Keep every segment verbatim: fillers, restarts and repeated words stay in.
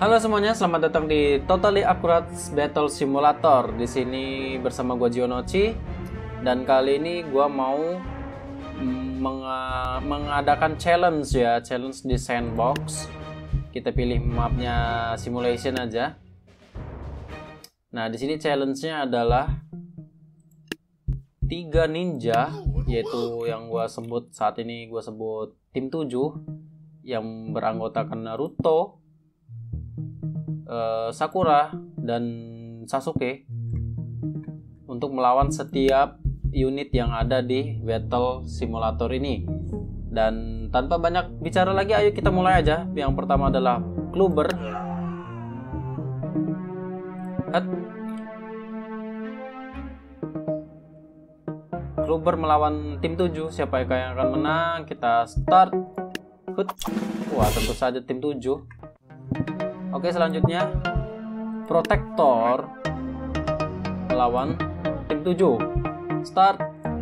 Halo semuanya, selamat datang di Totally Accurate Battle Simulator. Di sini bersama gua Gionoci, dan kali ini gua mau meng mengadakan challenge ya, challenge di sandbox. Kita pilih mapnya simulation aja. Nah, di sini challenge-nya adalah tiga ninja, yaitu yang gua sebut saat ini gua sebut tim tujuh yang beranggotakan Naruto, Uh, Sakura dan Sasuke untuk melawan setiap unit yang ada di Battle Simulator ini. Dan tanpa banyak bicara lagi, ayo kita mulai aja. Yang pertama adalah Clubber. Hat. Clubber melawan tim tujuh. Siapa yang akan menang? Kita start. Hut. Wah, tentu saja tim tujuh. Oke, selanjutnya Protector melawan tim tujuh. Start.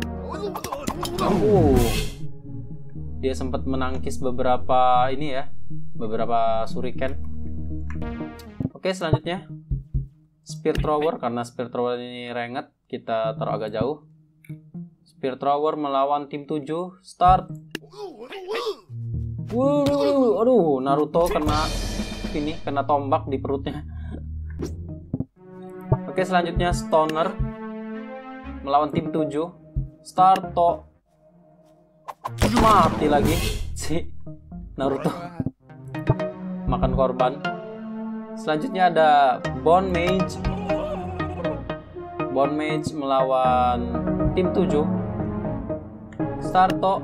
Uh, dia sempat menangkis beberapa ini ya, beberapa shuriken. Oke, selanjutnya Spear Thrower. Karena Spear Thrower ini ranged, kita taruh agak jauh. Spear Thrower melawan tim tujuh. Start. Wuh, aduh, Naruto kena ini, kena tombak di perutnya. Oke, selanjutnya Stoner melawan tim tujuh. Start. To. Mati lagi si Naruto. Makan korban. Selanjutnya ada Bone Mage. Bone Mage melawan tim tujuh. Start. To.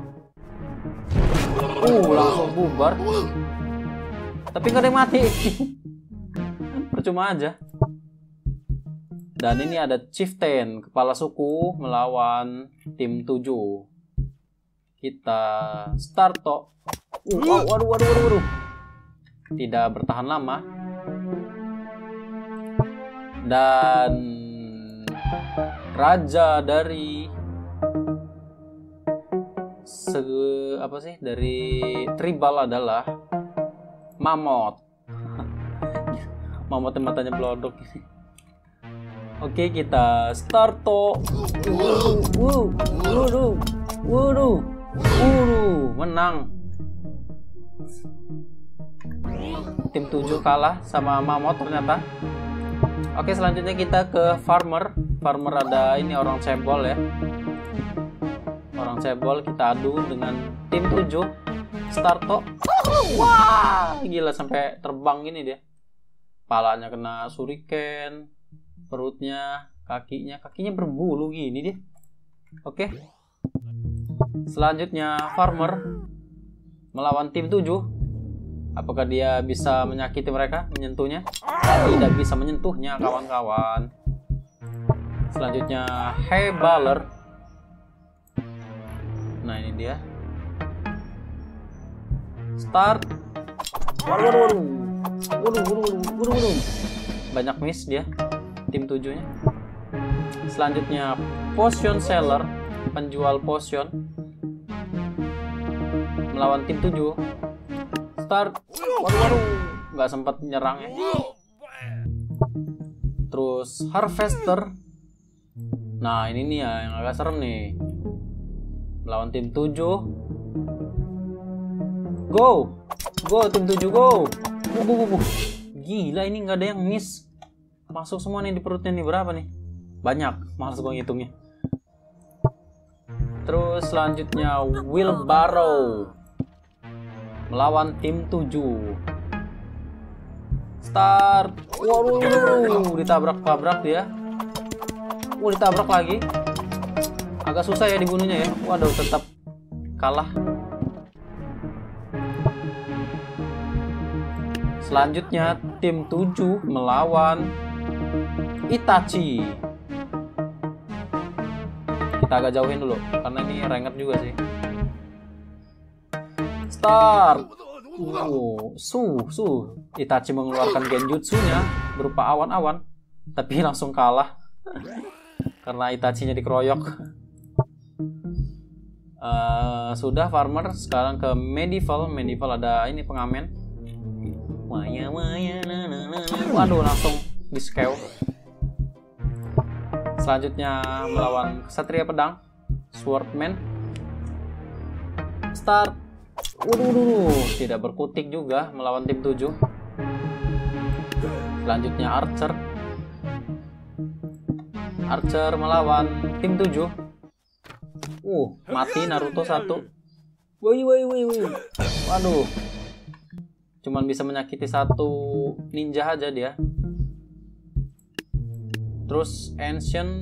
Uh, langsung bubar. Tapi nggak ada yang mati. Percuma aja. Dan ini ada Chieftain, kepala suku, melawan tim tujuh. Kita start. To. Uh, waduh, waduh, waduh, waduh. Tidak bertahan lama. Dan raja dari se apa sih dari tribal adalah Mammoth. Mammoth yang matanya pelodok. Oke, kita start. To. Wuduh, wuduh, wuduh, wuduh, menang. Tim tujuh kalah sama Mammoth ternyata. Oke, selanjutnya kita ke Farmer. Farmer ada ini orang cebol ya. Orang cebol, kita adu dengan tim tujuh. Start. To. Wah, gila, sampai terbang gini dia. Palanya kena shuriken, perutnya, kakinya, kakinya berbulu gini dia. Oke. Selanjutnya Farmer melawan tim tujuh. Apakah dia bisa menyakiti mereka, menyentuhnya? Tidak bisa menyentuhnya, kawan-kawan. Selanjutnya Hey Baller. Nah, ini dia. Start. Waduh, waduh, waduh. Waduh, waduh, waduh, waduh. Banyak miss dia, tim tujuhnya. Selanjutnya Potion Seller, penjual potion, melawan tim tujuh. Start. Waduh, waduh. Nggak sempat nyerang ya. Terus Harvester. Nah, ini nih ya yang agak serem nih. Melawan tim tujuh. Go, go tim tujuh, go. Bu, bu, bu, bu. Gila, ini nggak ada yang miss. Masuk semua nih di perutnya nih. Berapa nih? Banyak, males gue ngitungnya. Terus selanjutnya Wheelbarrow melawan tim tujuh. Start. Waduh, ditabrak-tabrak dia. Wah, ditabrak lagi. Agak susah ya dibunuhnya ya. Waduh, tetap kalah. Selanjutnya tim tujuh melawan Itachi. Kita agak jauhin dulu karena ini ranked juga sih. Start. Oh, su, su. Itachi mengeluarkan genjutsunya berupa awan-awan, tapi langsung kalah karena Itachinya dikeroyok. Uh, sudah Farmer, sekarang ke Medieval. Medieval ada ini pengamen. Waya waya na na Waduh, langsung di skew. Selanjutnya melawan Ksatria Pedang, Swordman. Start. Waduh, tidak berkutik juga melawan tim tujuh. Selanjutnya Archer. Archer melawan tim tujuh. Uh, mati Naruto satu. Woi, woi, woi, woi. Waduh. Cuman bisa menyakiti satu ninja aja dia. Terus Ancient.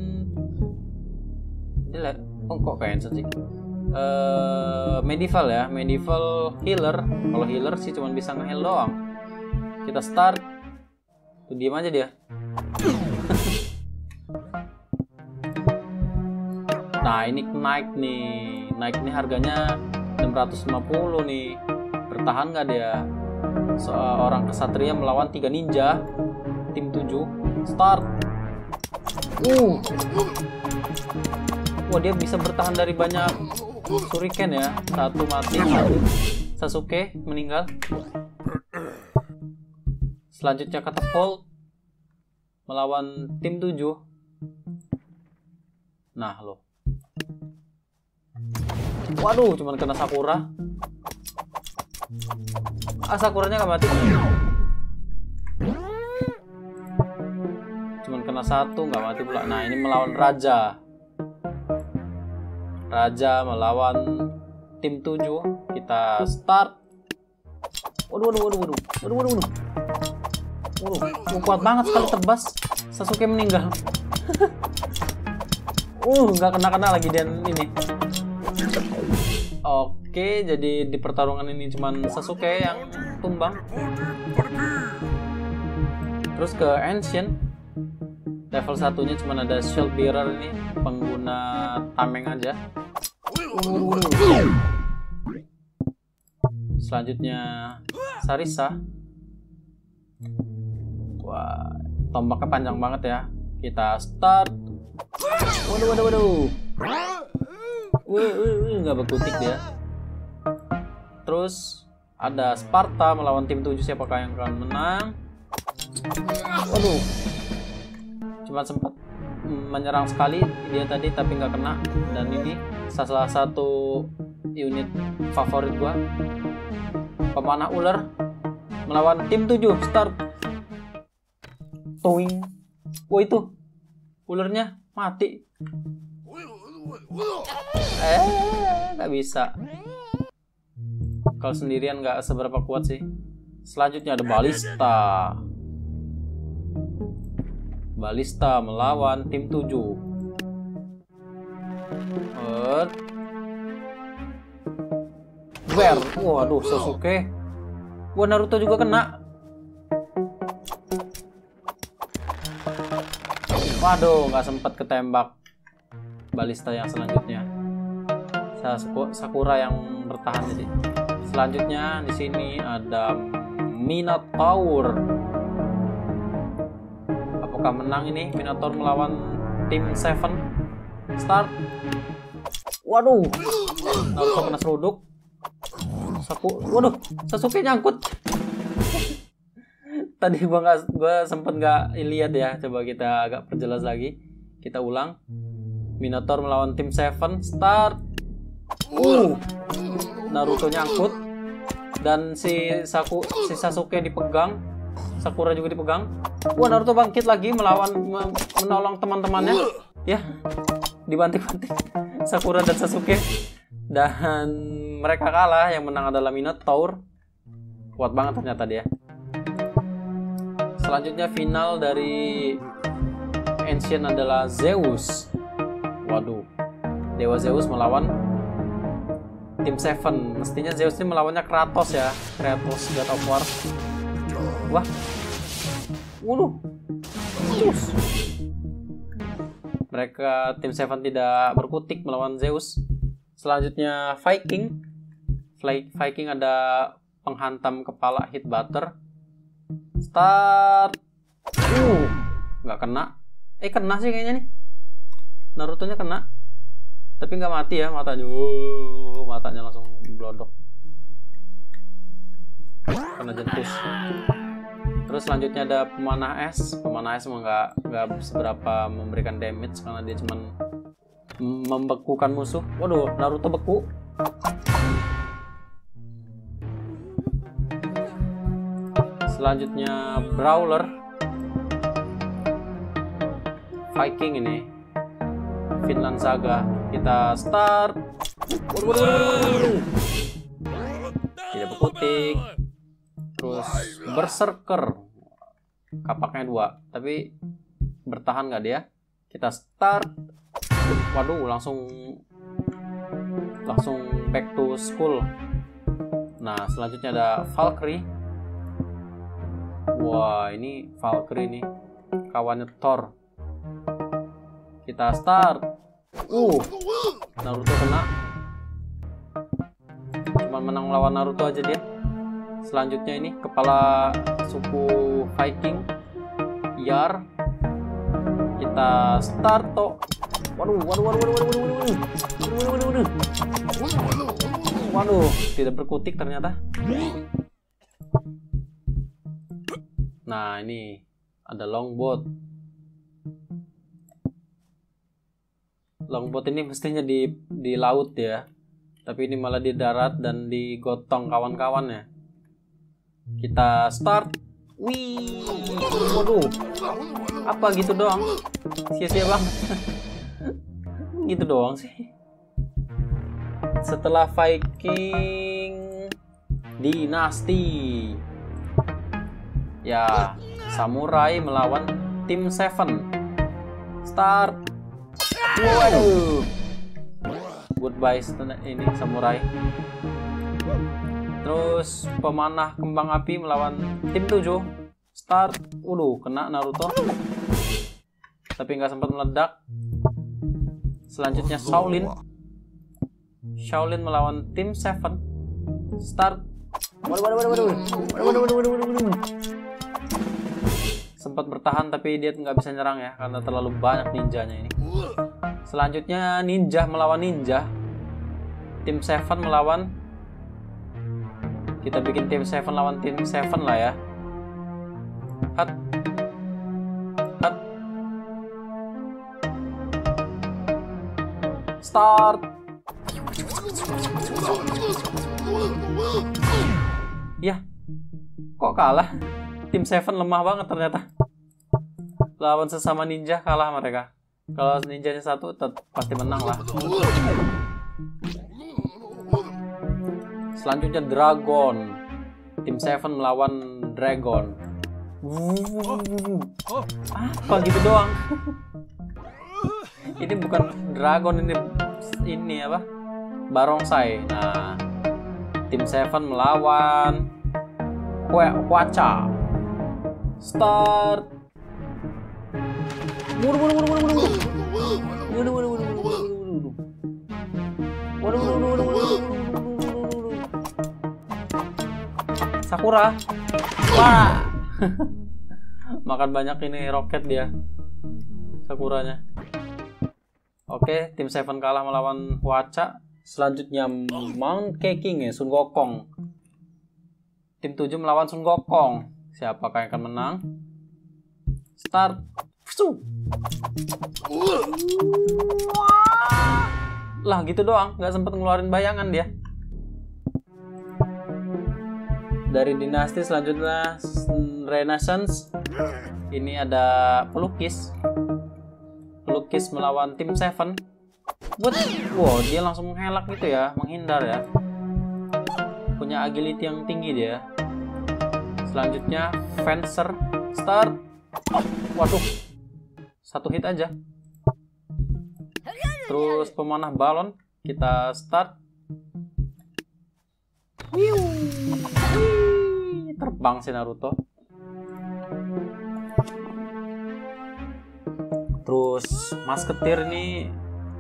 Dia oh, kok kayak Ancient sih? Uh, medieval ya, medieval healer. Kalau healer sih cuman bisa nge-heal doang. Kita start. Tuh diam aja dia. Nah ini naik nih, naik nih harganya enam ratus lima puluh nih. Bertahan nggak dia? Seorang kesatria melawan tiga ninja, tim tujuh. Start. Uh. Wah dia bisa bertahan dari banyak shuriken ya. Satu mati, satu Sasuke meninggal. Selanjutnya Catapult melawan tim tujuh. Nah loh. Waduh, cuman kena Sakura. Ah, Sakuranya gak mati. Cuman kena satu, gak mati pula. Nah, ini melawan Raja. Raja melawan tim tujuh. Kita start. Waduh, waduh, waduh, waduh. Waduh, waduh, waduh. Waduh, kuat banget sekali tebas. Sasuke meninggal. uh, gak kena-kena lagi dan ini. Oke, jadi di pertarungan ini cuman Sasuke yang tumbang. Terus ke Ancient. Level satunya cuman ada Shield Bearer ini, pengguna tameng aja. Selanjutnya Sarisa. Wah, tombaknya panjang banget ya. Kita start. Waduh, waduh, waduh. Wih, wih, wih, nggak berkutik dia. Terus ada Sparta melawan tim tujuh. Siapakah yang akan menang? Waduh, cuma sempat menyerang sekali dia tadi tapi nggak kena. Dan ini salah satu unit favorit gua, pemanah ular melawan tim tujuh. Start. Toing. Wah itu ularnya mati. Eh, nggak bisa. Kalau sendirian nggak seberapa kuat sih. Selanjutnya ada Balista. Balista melawan tim tujuh. Ber. Ber. Waduh, Sasuke. Wah, Naruto juga kena. Waduh, nggak sempat ketembak Balista yang selanjutnya. Sakura yang bertahan jadi. Selanjutnya di sini ada Minotaur. Apakah menang ini Minotaur melawan tim Seven? Start. Waduh, Naruto kena seruduk. Saku, waduh, Sasuke nyangkut. Tadi gua nggak, gua sempet nggak lihat ya. Coba kita agak perjelas lagi. Kita ulang. Minotaur melawan tim Seven. Start. Uh, Naruto nyangkut dan si Saku, si Sasuke dipegang. Sakura juga dipegang. Wah, Naruto bangkit lagi melawan menolong teman-temannya. Ya, dibanting-banting Sakura dan Sasuke. Dan mereka kalah. Yang menang adalah Minotaur. Kuat banget ternyata dia. Selanjutnya final dari Ancient adalah Zeus. Waduh, Dewa Zeus melawan tim Seven. Mestinya Zeus ini melawannya Kratos ya. Kratos God of War. Wah. Waduh. Zeus. Mereka tim Seven tidak berkutik melawan Zeus. Selanjutnya Viking. Viking ada penghantam kepala hit butter. Start. Uh, nggak kena. Eh kena sih kayaknya nih. Naruto-nya kena. Tapi nggak mati ya matanya. Uh, matanya langsung blodok. Kena jentus. Terus selanjutnya ada pemanah es. Pemanah es emang nggak nggak seberapa memberikan damage karena dia cuman membekukan musuh. Waduh, Naruto beku. Selanjutnya Brawler Viking ini, Vinland Saga. Kita start. Waduh, waduh, waduh, waduh. Tidak berkutik. Terus Berserker, kapaknya dua, tapi bertahan nggak dia? Kita start. Waduh, langsung langsung back to school. Nah, selanjutnya ada Valkyrie. Wah, ini Valkyrie nih, kawannya Thor. Kita start. Uh, Naruto kena. Cuman menang melawan Naruto aja dia. Selanjutnya ini kepala suku Viking, Yar. Kita start toh. Waduh, waduh, waduh, waduh, waduh, waduh, waduh, waduh, waduh, waduh, tidak berkutik ternyata. Nah, ini ada longboat. Longboat ini mestinya di di laut ya, tapi ini malah di darat dan digotong kawan-kawannya. Kita start. Wih, waduh, apa gitu doang? Sia-sia banget. Gitu doang sih. Setelah Viking Dinasti, ya, Samurai melawan Tim Seven. Start. Waduh. Goodbye ini Samurai. Terus pemanah kembang api melawan Tim Tujuh. Start. Waduh, kena Naruto. Tapi nggak sempat meledak. Selanjutnya Shaolin. Shaolin melawan Tim Seven. Start. Waduh, waduh, waduh, waduh. Waduh, waduh, waduh, waduh, waduh. Sempat bertahan tapi dia nggak bisa nyerang ya karena terlalu banyak ninjanya ini. Selanjutnya ninja melawan ninja. Tim Seven melawan, kita bikin Tim Seven lawan Tim Seven lah ya. Hat. Hat. Start. Ya, kok kalah? Tim Seven lemah banget ternyata. Lawan sesama ninja kalah mereka. Kalau ninjanya satu tetap pasti menang lah. Selanjutnya Dragon. Tim Seven melawan Dragon. Apa gitu doang? Ini bukan Dragon, ini ini apa? Barongsai. Nah, Tim Seven melawan Hwacha. Start. Waduh, waduh, waduh, waduh, waduh. Waduh, waduh, waduh, waduh, waduh. Waduh, waduh, waduh, waduh, waduh. Sakura. Wah. Makan banyak ini roket dia. Sakuranya. Oke, Tim Seven kalah melawan Hwacha. Selanjutnya Monkey King ya, Sun Gokong. Tim Tujuh melawan Sun Gokong. Siapakah yang akan menang? Start. Lah gitu doang, nggak sempet ngeluarin bayangan dia. Dari dinasti selanjutnya Renaissance. Ini ada pelukis. Pelukis melawan Tim Seven. What? Wow, dia langsung menghelak gitu ya, menghindar ya. Punya agility yang tinggi dia. Selanjutnya Fencer. Start. Waduh, satu hit aja. Terus pemanah balon. Kita start. Terbang si Naruto. Terus Masketir ini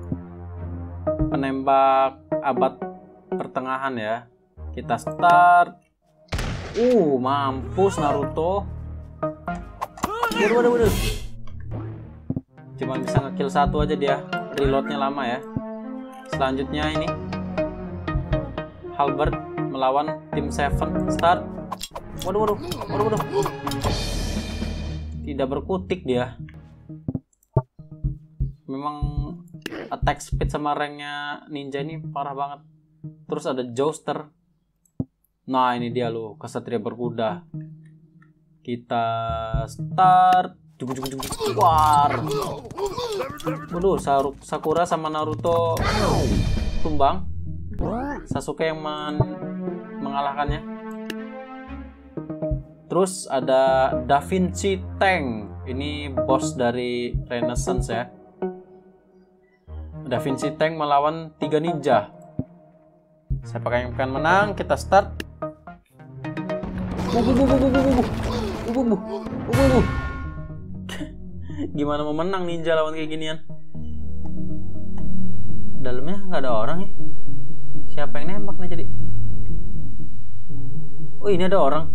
penembak abad pertengahan ya. Kita start. Uh, mampus Naruto. Waduh, waduh, waduh. Cuma bisa ngekill satu aja dia. Reloadnya lama ya. Selanjutnya ini Halberd melawan Tim Seven. Start. Waduh, waduh, waduh, waduh. Tidak berkutik dia. Memang attack speed sama ranknya ninja ini parah banget. Terus ada Jouster. Nah ini dia loh, kesatria berkuda. Kita start. War. Waduh, Sakura sama Naruto tumbang. Sasuke yang men mengalahkannya. Terus ada Da Vinci Tank. Ini bos dari Renaissance ya. Da Vinci Tank melawan tiga ninja. Siapa yang akan menang? Kita start. Gimana mau menang ninja lawan kayak ginian? Dalamnya nggak ada orang ya? Siapa yang nembak nih jadi? Oh ini ada orang.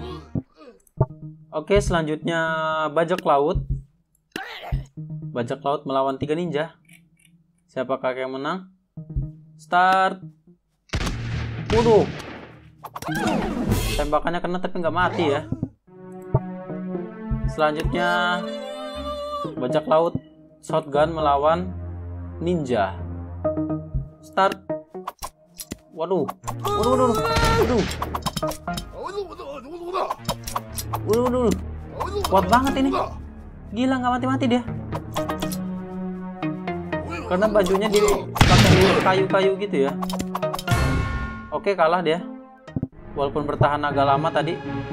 Oke selanjutnya bajak laut. Bajak laut melawan tiga ninja. Siapakah yang menang? Start. Waduh. Tembakannya kena tapi nggak mati ya. Selanjutnya bajak laut shotgun melawan ninja. Start. Waduh. Waduh, waduh, waduh. Waduh, waduh. Kuat banget ini. Gila nggak mati-mati dia. Karena bajunya dipakai kayu-kayu gitu ya. Oke kalah dia. Walaupun bertahan agak lama tadi.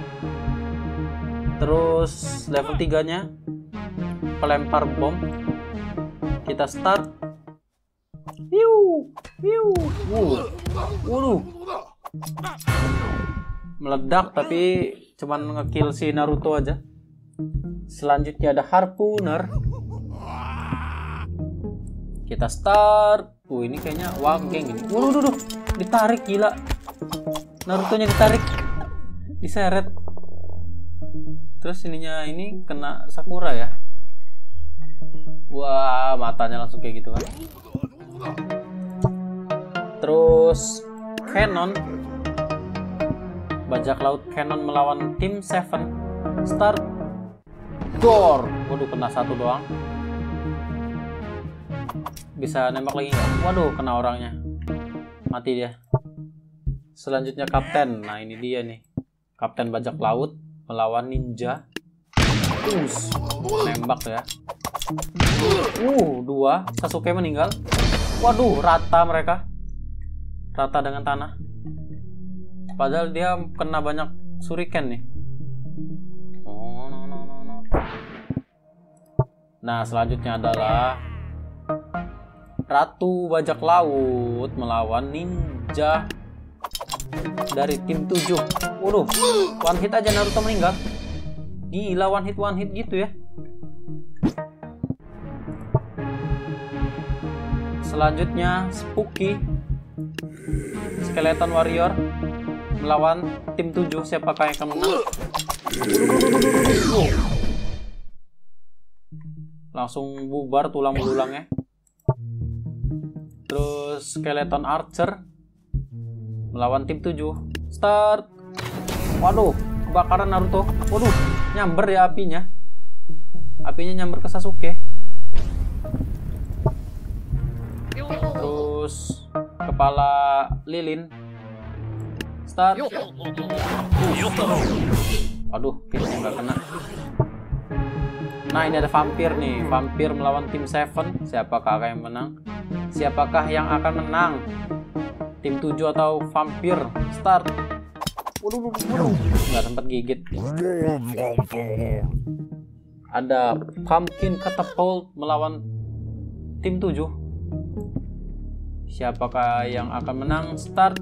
Terus level tiga nya pelempar bom. Kita start. Piu, piu. Wuh. Waduh. Meledak tapi cuman ngekill si Naruto aja. Selanjutnya ada Harpooner. Kita start. Uh ini kayaknya Wangeng ini. Waduh, waduh, ditarik gila. Naruto-nya ditarik. Diseret. Terus ininya ini kena Sakura ya. Wah, matanya langsung kayak gitu kan. Terus Cannon. Bajak laut Cannon melawan tim Seven. Start. Door. Waduh, kena satu doang. Bisa nembak lagi nggak? Waduh, kena orangnya. Mati dia. Selanjutnya Kapten. Nah, ini dia nih. Kapten bajak laut melawan ninja. Us, nembak ya. Uh, dua. Sasuke meninggal. Waduh, rata mereka. Rata dengan tanah. Padahal dia kena banyak shuriken nih. Oh, no, no, no, no. Nah, selanjutnya adalah Ratu Bajak Laut melawan ninja dari tim tujuh. Waduh, one hit aja Naruto meninggal. Gila, one hit one hit gitu ya. Selanjutnya Spooky Skeleton Warrior melawan tim tujuh. Siapakah yang akan menang? Langsung bubar tulang belulangnya. Terus Skeleton Archer melawan tim tujuh. Start. Waduh, kebakaran Naruto. Waduh, nyamber ya apinya. Apinya nyamber ke Sasuke. Terus kepala lilin. Start. Aduh, kitnya nggak kena. Nah, ini ada vampir nih. Vampir melawan tim Seven. Siapakah yang menang? Siapakah yang akan menang? Tim tujuh atau vampir? Start. Waduh, waduh, nggak sempat gigit. Ada Pumpkin Catapult melawan tim tujuh. Siapakah yang akan menang? Start.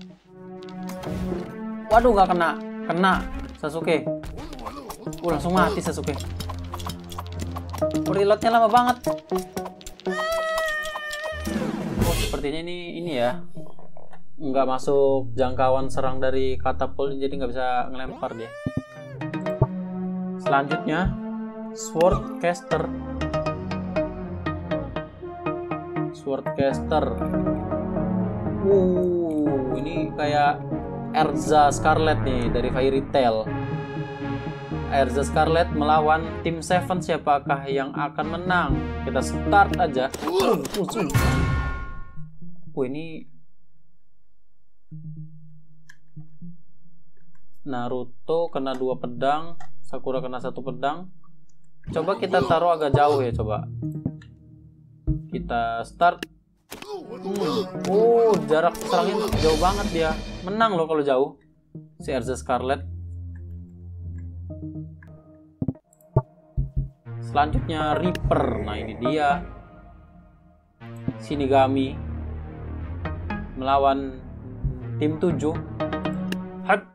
Waduh, nggak kena. Kena Sasuke. Uh, langsung mati Sasuke. Reloadnya lama banget. Oh, sepertinya ini ini ya, nggak masuk jangkauan serang dari katapult, jadi nggak bisa ngelempar dia. Selanjutnya Swordcaster. Swordcaster. Uh, ini kayak Erza Scarlet nih dari Fairy Tail. Erza Scarlet melawan tim Seven, siapakah yang akan menang? Kita start aja. Uh, uh, uh. Wah, ini Naruto kena dua pedang, Sakura kena satu pedang. Coba kita taruh agak jauh ya, coba. Kita start. Hmm. Oh, jarak serangnya jauh banget dia. Menang loh kalau jauh si Erza Scarlet. Selanjutnya Reaper. Nah, ini dia. Shinigami melawan tim tujuh. Hak.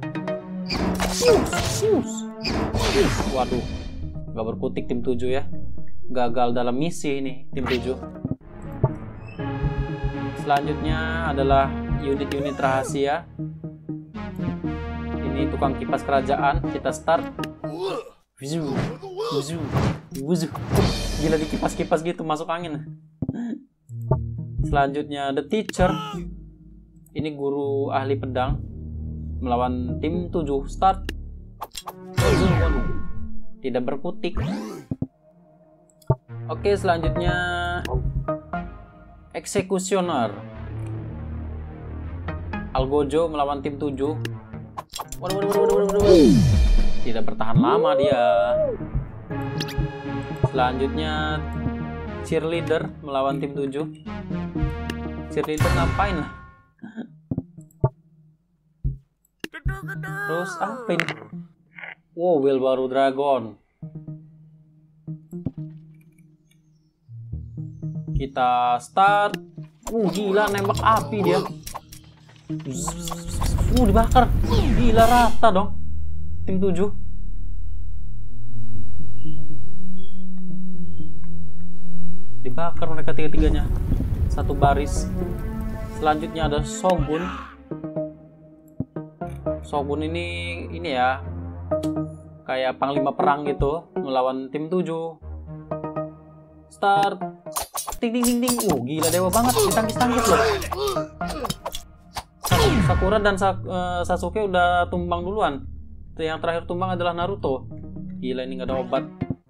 Waduh, gak berkutik tim tujuh ya. Gagal dalam misi ini tim tujuh. Selanjutnya adalah unit-unit rahasia. Ini tukang kipas kerajaan. Kita start. Wuzu, wuzu, wuzu. Gila, di kipas-kipas gitu masuk angin. Selanjutnya The Teacher. Ini guru ahli pedang melawan tim tujuh. Start. Tidak berkutik. Oke, selanjutnya Executioner. Algojo melawan tim tujuh. Waduh, waduh, waduh, waduh, waduh. Tidak bertahan lama dia. Selanjutnya Cheerleader melawan tim tujuh. Cheerleader ngapain lah? Terus apa ini? Wow, Wheelbarrow Dragon. Kita start. Uh, gila, nembak api dia. Uh, dibakar. Gila, rata dong tim tujuh. Dibakar mereka tiga-tiganya. Satu baris. Selanjutnya ada Shogun. Shogun ini ini ya, kayak panglima perang gitu melawan tim tujuh. Start. Ting ting ting ting. Uh, gila, dewa banget, ditangkis-tangkis loh. Sakura dan Sasuke udah tumbang duluan. Yang terakhir tumbang adalah Naruto. Gila, ini nggak ada obat.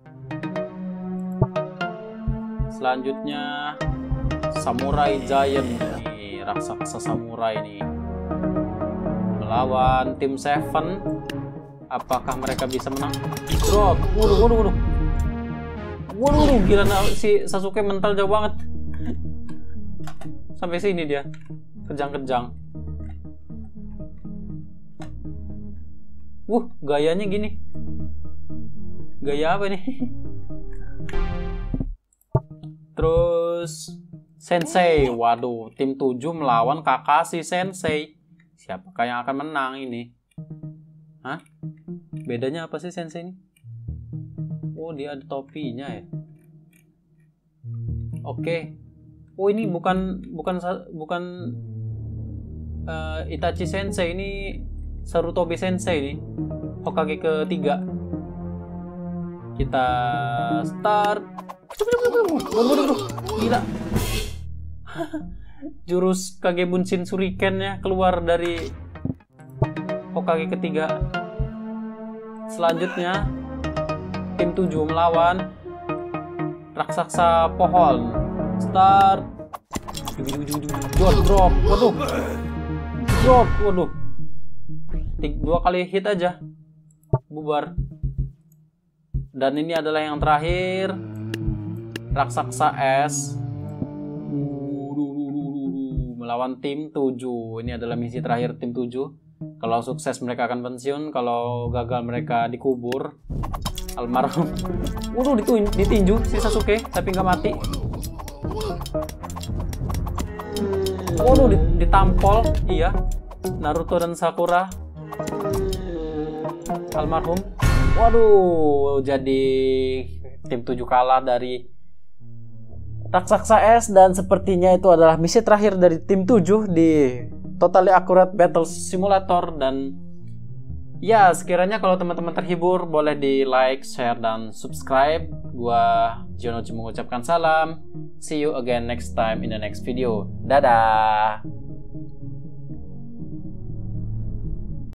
Selanjutnya Samurai Giant nih, raksasa samurai nih melawan tim Seven. Apakah mereka bisa menang? Drop. Waduh, waduh, waduh. Waduh, gila, si Sasuke mental jauh banget. Sampai sini dia. Kejang-kejang. Wuh, gayanya gini. Gaya apa nih? Terus Sensei. Waduh, tim tujuh melawan Kakashi Sensei. Siapakah yang akan menang ini? Hah? Bedanya apa sih Sensei ini? Oh, dia ada topinya ya. Oke. Oh, ini bukan bukan bukan uh, Itachi Sensei, ini Sarutobi Sensei nih, Hokage ketiga. Kita start. Gila. Jurus Kage Bunshin Shuriken-nya keluar dari Hokage ketiga. Selanjutnya tim tujuh melawan raksasa pohon. Start. Drop, drop. Waduh. Drop, waduh. Dua kali hit aja bubar. Dan ini adalah yang terakhir, raksasa es melawan tim tujuh. Ini adalah misi terakhir tim tujuh. Kalau sukses mereka akan pensiun, kalau gagal mereka dikubur. Almarhum. Waduh, ditinju si Sasuke tapi nggak mati. Waduh, ditampol. Iya, Naruto dan Sakura almarhum. Waduh, jadi tim tujuh kalah dari raksasa es. Dan sepertinya itu adalah misi terakhir dari tim tujuh di Totally Accurate Battle Simulator. Dan ya, sekiranya kalau teman-teman terhibur, boleh di like, share, dan subscribe. Gua Jonochi mengucapkan salam. See you again next time in the next video. Dadah.